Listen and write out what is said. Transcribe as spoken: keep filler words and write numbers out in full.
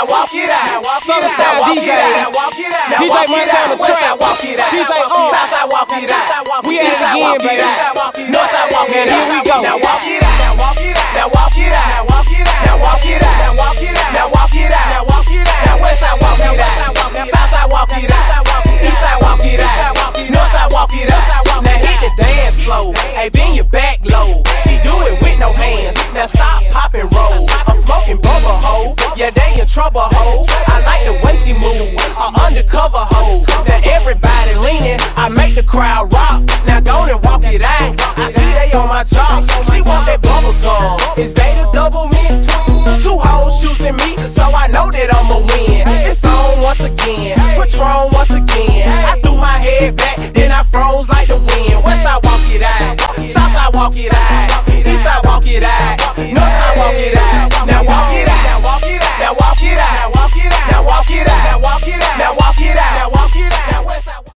walk it out. Southern style D J. D J Montana Trap. D J O. Southside walk it out. We at it again, baby. Northside walk it out. Here we go. Now walk it out. Now walk it out. Now walk it out. Now walk it out. Now walk it out. Now walk it out. Now walk it out. Now walk it out. Now westside walk it out. Southside walk it out. Eastside walk it out. Northside walk it out. Now hit the dance floor. Hey, bend your back low. She do it with no hands. Now stop, pop and roll. I'm smoking bubble hoe. Yeah, they in trouble hoe. I like the way she move. An undercover hoe. Now everybody leaning. I make the crowd rock. Now go and walk it out. I see they on my job. She want that bubble gum. Is they the double mint? Two hoes choosing me, so I know that I'ma win. It's on once again. Patron once again. I threw my head back, then I froze like the wind. Westside walk it out. Southside walk it out.